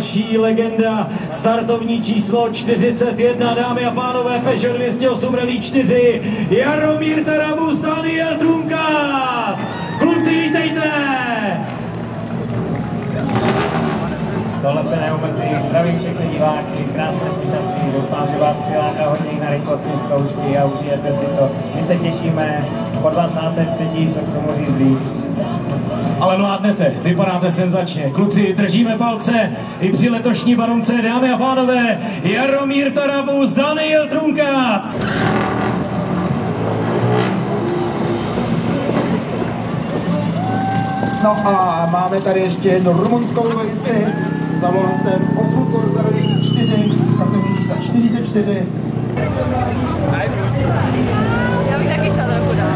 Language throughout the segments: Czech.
další legenda, startovní číslo 41, dámy a pánové, Peugeot 208 Rally 4, Jaromír Tarabus, Daniel Trunkát. Kluci, vítejte! Tohle se neomezí, zdravím všechny diváky, krásné počasí, doufám, že vás přiláká hodně na rychlostní zkoušky a užijete si to. My se těšíme po 23. co k tomu říct víc. Ale mládnete, vypadáte senzačně. Kluci, držíme palce i při letošní barunce, dámy a pánové, Jaromír Tarabus, Daniel Trunkát. No a máme tady ještě jednu rumunskou dvojici za volantem Opel Corsa 4, startovní čísla 44. Já bych taky šla trochu dál.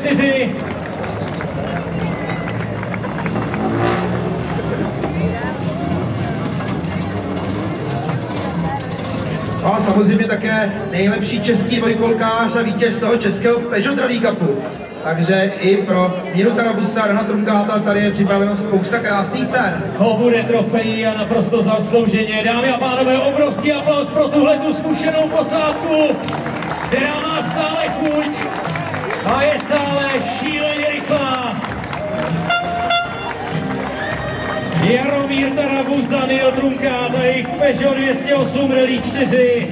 4. A samozřejmě také nejlepší český dvojkolkář a vítěz toho českého Peugeot Rally Cupu. Takže i pro Míru Tarabusa a Dana Trunkáta tady je připraveno spousta krásných cen. To bude trofej a naprosto zaslouženě. Dámy a pánové, obrovský aplaus pro tuhletu zkušenou posádku, která má stále chuť a je stále šíleně rychlá. Jaromír Tarabus, Daniel Trunkát a jejich Peugeot 208 Rally 4.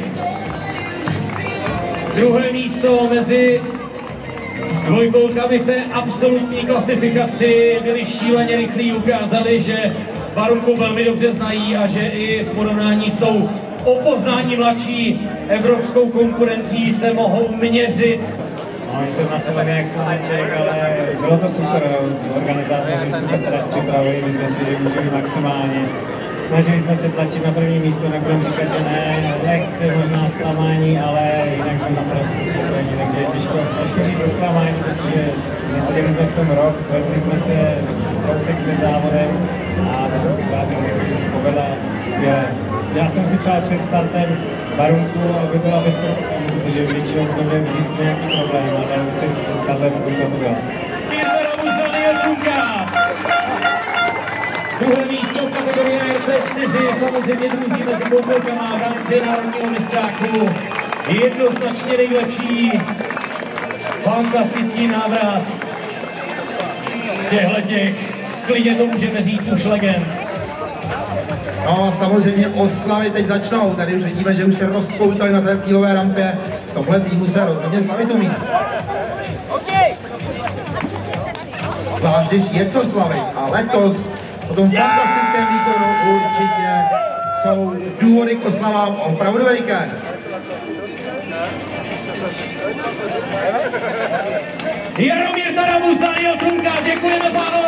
Druhé místo mezi dvojkolkami v té absolutní klasifikaci byli šíleně rychlí, ukázali, že Barunku velmi dobře znají a že i v porovnání s tou o poznání mladší evropskou konkurencí se mohou měřit. No, jsem nastavený jak sluneček, ale bylo to super, organizátoři super teda připravili, my jsme si využili maximálně. Snažili jsme se tlačit na první místo, nebudem říkat, že ne, lehce možná zklamání, ale jinak jsme naprosto spokojení, takže je těžko být do zklamání, protože nesedíme to v tom rok, svezli jsme se kousek před závodem a že se povedla skvěle. Já jsem si přál před startem Barunku, aby byla bez problémů, protože většinou to bude vždycky nějaký problém, ale musím tahle Barunka to byla. Daniel Trunkát. Druhé místo v kategorii RC4, samozřejmě druzí mezi dvoukolkama v rámci národního mistráku. Jednoznačně nejlepší, fantastický návrat těch, klidně to můžeme říct, už legend. No samozřejmě oslavy teď začnou, tady už vidíme, že už se rozpoutali na té cílové rampě. V tomhle týmu se rozhodně slavit umí. Zvlášť když je co slavit a letos po tom fantastickém výkonu určitě jsou důvody k oslavám opravdu veliké. Jaromír Tarabus, Daniel Trunkát, děkujeme pánové.